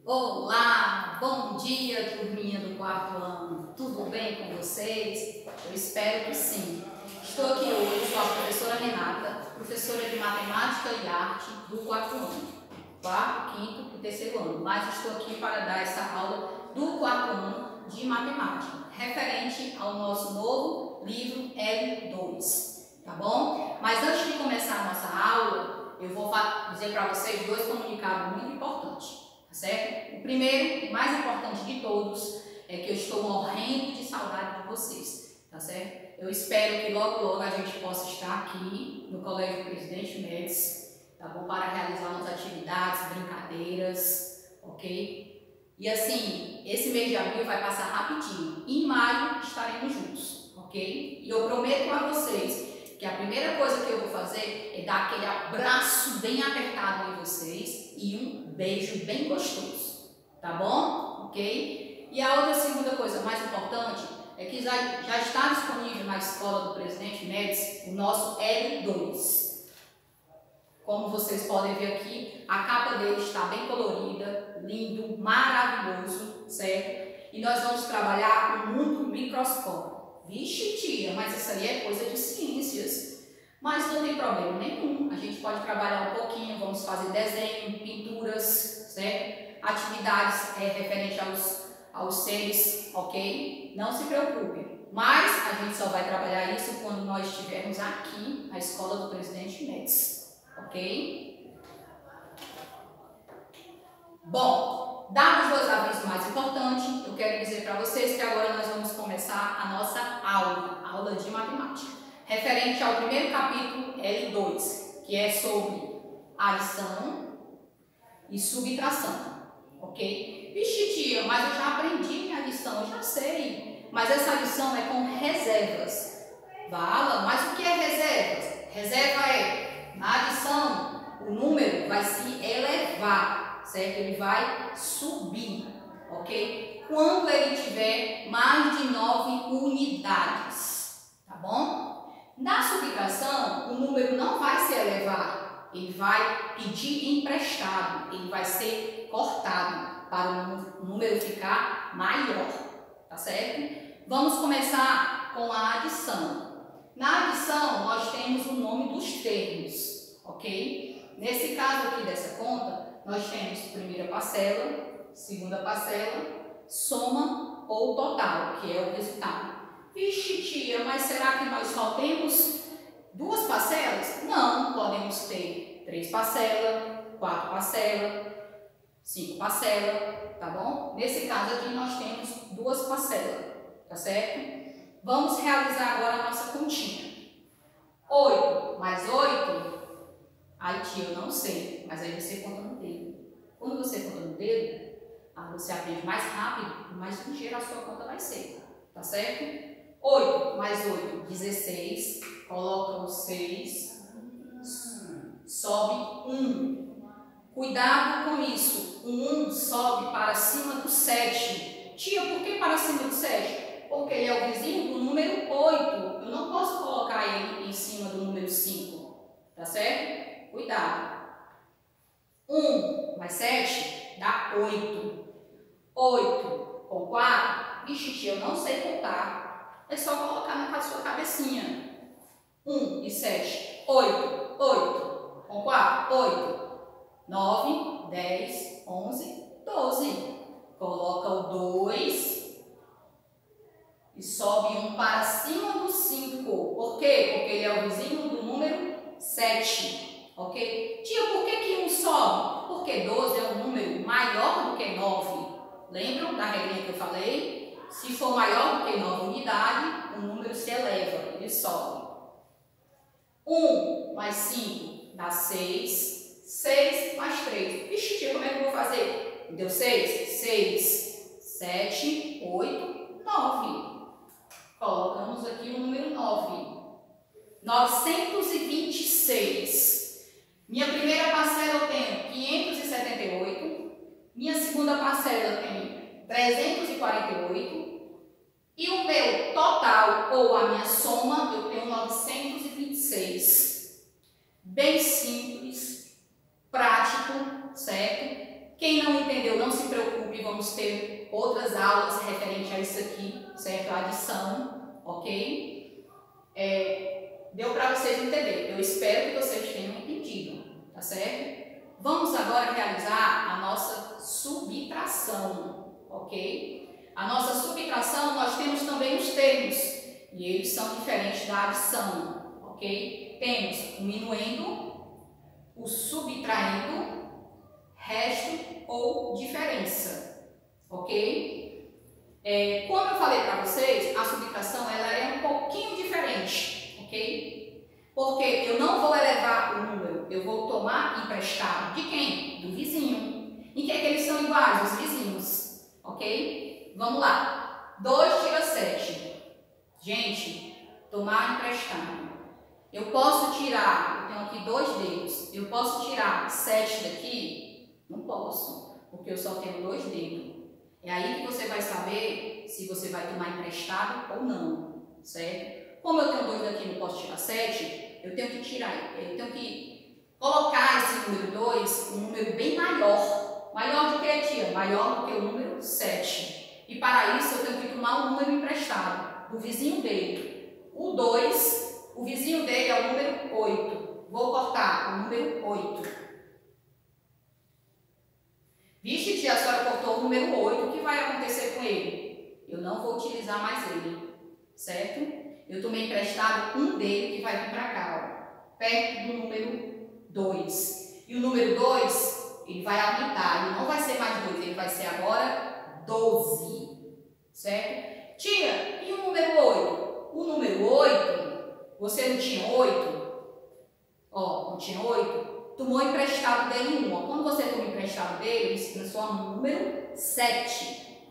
Olá, bom dia, turminha do quarto ano. Tudo bem com vocês? Eu espero que sim. Estou aqui hoje com a professora Renata, professora de Matemática e Arte do quarto ano, quarto, quinto e terceiro ano. Mas estou aqui para dar essa aula do quarto ano de Matemática, referente ao nosso novo livro L2, tá bom? Mas antes de começar a nossa aula, eu vou dizer para vocês dois comunicados muito importantes. Certo? O primeiro e mais importante de todos é que eu estou morrendo de saudade de vocês, tá certo? Eu espero que logo a gente possa estar aqui no Colégio Presidente Médici, tá bom? Para realizar umas atividades, brincadeiras, ok? E assim, esse mês de abril vai passar rapidinho. Em maio estaremos juntos, ok? E eu prometo a vocês que a primeira coisa que eu vou fazer é dar aquele abraço bem apertado em vocês e um beijo bem gostoso, tá bom? Ok? E a outra segunda coisa mais importante é que já está disponível na escola do Presidente Médici o nosso L2. Como vocês podem ver aqui, a capa dele está bem colorida, lindo, maravilhoso, certo? E nós vamos trabalhar com muito microscópio. Vixe, tia, mas isso aí é coisa de ciências. Mas não tem problema nenhum. A gente pode trabalhar um pouquinho, vamos fazer desenho, pinturas, certo? Atividades referentes aos seres, ok? Não se preocupe. Mas a gente só vai trabalhar isso quando nós estivermos aqui na escola do Presidente Médici, ok? Bom, dados os dois avisos mais importantes, eu quero dizer para vocês que agora nós vamos começar a nossa aula de matemática, referente ao primeiro capítulo L2, que é sobre adição e subtração, ok? Vixe, tia, mas eu já aprendi minha adição, eu já sei, mas essa adição é com reservas. Fala, mas o que é reservas? Reserva é, na adição, o número vai se elevar, certo? Ele vai subir, ok? Quando ele tiver mais de 9 unidades, tá bom? Na subtração, o número não vai se elevar, ele vai pedir emprestado, ele vai ser cortado para o número ficar maior, tá certo? Vamos começar com a adição. Na adição, nós temos o nome dos termos, ok? Nesse caso aqui dessa conta, nós temos primeira parcela, segunda parcela, soma ou total, que é o resultado. Vixe, tia, mas será que nós só temos duas parcelas? Não, podemos ter 3 parcelas, 4 parcelas, 5 parcelas, tá bom? Nesse caso aqui nós temos 2 parcelas, tá certo? Vamos realizar agora a nossa continha. 8 mais 8, ai tia, eu não sei, mas aí você conta no dedo. Quando você conta no dedo, você aprende mais rápido e mais ligeira a sua conta vai ser, tá certo? 8 mais 8, 16, coloca o 6, sobe 1. Cuidado com isso, o 1 sobe para cima do 7. Tia, por que para cima do 7? Porque ele é o vizinho do número 8. Eu não posso colocar ele em cima do número 5, tá certo? Cuidado. 1 mais 7 dá 8. 8 com 4, vixe, tia, eu não sei contar. É só colocar na sua cabecinha. 1 e 7, 8. 8 com 4, 8. 9, 10, 11, 12. Coloca o 2 e sobe 1 para cima do 5. Por quê? Porque ele é o vizinho do número 7. Ok? Tia, por que 1 sobe? Porque 12 é um número maior do que 9. Lembram da regrinha que eu falei? Se for maior do que 9 unidades, o número se eleva, ele sobe. 1 mais 5 dá 6. 6 mais 3. Vixe, tia, como é que eu vou fazer? Deu 6? 6, 7, 8, 9. Colocamos aqui o número 9. 926. Minha primeira parcela eu tenho 578. Minha segunda parcela eu tenho 348. E o meu total, ou a minha soma, eu tenho 926. Bem simples, prático, certo? Quem não entendeu, não se preocupe. e vamos ter outras aulas referentes a isso aqui, certo? A adição, ok? Deu para vocês entenderem. Eu espero que vocês tenham entendido, tá certo? Vamos agora realizar a nossa subtração, ok? A nossa subtração, nós temos também os termos, e eles são diferentes da adição, ok? Temos o minuendo, o subtraindo, resto ou diferença, ok? Como eu falei para vocês, a subtração ela é um pouquinho diferente, ok? Porque eu não vou elevar o número, eu vou tomar emprestado de quem? Do vizinho. Em que é que eles são iguais? Os vizinhos, ok? Vamos lá. 2 tira 7. Gente, tomar emprestado. Eu posso tirar, eu tenho aqui 2 dedos, eu posso tirar 7 daqui? Não posso, porque eu só tenho 2 dedos. É aí que você vai saber se você vai tomar emprestado ou não, certo? Como eu tenho 2 daqui e não posso tirar 7, eu tenho que colocar esse número 2, um número bem maior. Maior do que, tia? Maior do que o número 7. E para isso eu tenho que tomar um número emprestado do vizinho dele. O 2, o vizinho dele é o número 8. Vou cortar o número 8. Vixe, tia, a senhora cortou o número 8, o que vai acontecer com ele? Eu não vou utilizar mais ele, certo? Eu tomei emprestado um dele que vai vir para cá, ó, perto do número 2. E o número 2, ele vai aumentar, ele não vai ser mais 2, ele vai ser agora 12, certo? Tia, e o número 8? O número 8, você não tinha 8? Ó, não tinha 8? Tomou emprestado dele 1. Ó. Quando você toma emprestado dele, ele se transforma no número 7.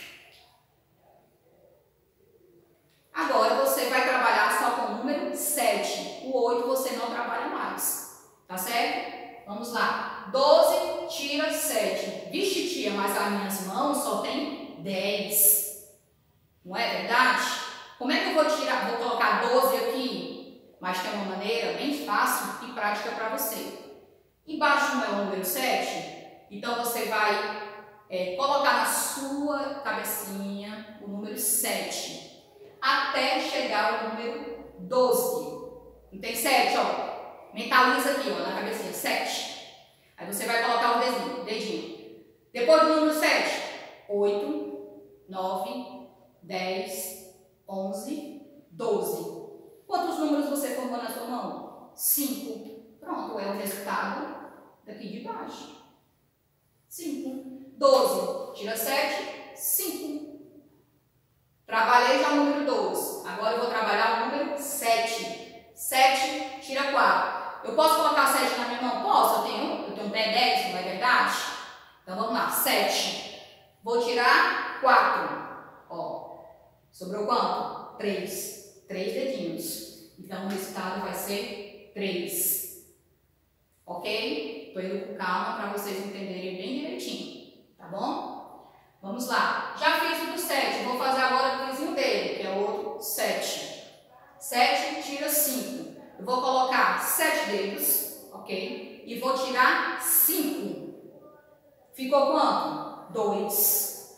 Agora você vai trabalhar só com o número 7. O 8 você não trabalha mais. Tá certo? Vamos lá. 12 tira 7. Vixe, tia, mas as minhas mãos só tem 10. Não é verdade? Como é que eu vou tirar? Vou colocar 12 aqui. Mas tem uma maneira bem fácil e prática para você. Embaixo não é o número 7, então você vai colocar na sua cabecinha o número 7, até chegar ao número 12. Não tem 7, ó. Mentaliza aqui, ó, na cabecinha, 7. Aí você vai colocar o dedinho. Depois do número 7, 8, 9, 10, 11, 12. Quantos números você formou na sua mão? 5. Pronto, é o resultado daqui de baixo. 5. 12. Tira 7. 5. Trabalhei já o número 12. Agora eu vou trabalhar o número 7. 7. Tira 4. Eu posso colocar 7 na minha mão? Posso. Eu tenho um pé 10, não é verdade? Então vamos lá. 7. Vou tirar 4. Ó. Sobrou quanto? 3. 3 dedinhos. Então o resultado vai ser 3. Ok? Estou indo com calma para vocês entenderem bem direitinho, tá bom? Vamos lá. Já fiz o do 7, vou fazer agora do vizinho dele, que é o outro 7. 7 tira 5. Eu vou colocar 7 dedos, ok? E vou tirar 5. Ficou quanto? 2.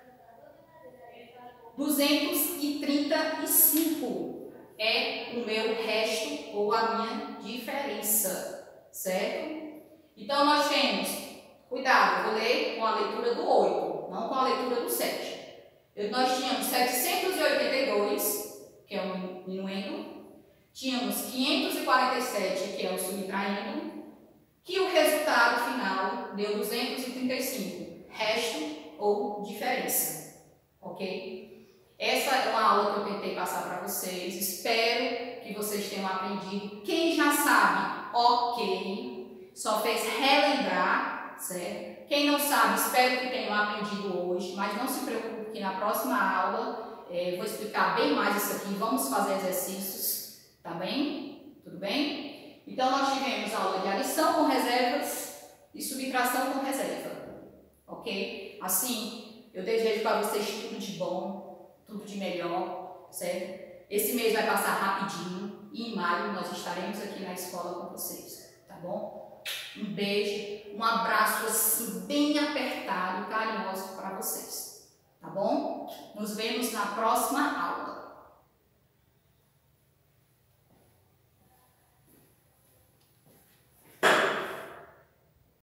235 é o meu resto ou a minha diferença. Certo? Então, nós temos, cuidado, eu vou ler com a leitura do 8, não com a leitura do 7. Nós tínhamos 782, que é o minuendo, tínhamos 547, que é o subtraindo, que o resultado final deu 235, resto ou diferença, ok? Essa é uma aula que eu tentei passar para vocês, espero que vocês tenham aprendido. Quem já sabe, ok, só fez relembrar, certo? Quem não sabe, espero que tenham aprendido hoje, mas não se preocupe que na próxima aula vou explicar bem mais isso aqui, vamos fazer exercícios, tá bem? Tudo bem? Então nós tivemos aula de adição com reservas e subtração com reserva, ok? Assim, eu desejo para vocês tudo de bom, tudo de melhor, certo? Esse mês vai passar rapidinho e em maio nós estaremos aqui na escola com vocês, tá bom? Um beijo, um abraço assim bem apertado, carinhoso para Nos vemos na próxima aula.